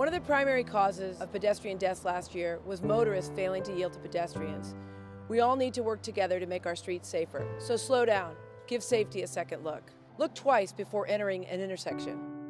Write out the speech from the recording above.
One of the primary causes of pedestrian deaths last year was motorists failing to yield to pedestrians. We all need to work together to make our streets safer. So slow down. Give safety a second look. Look twice before entering an intersection.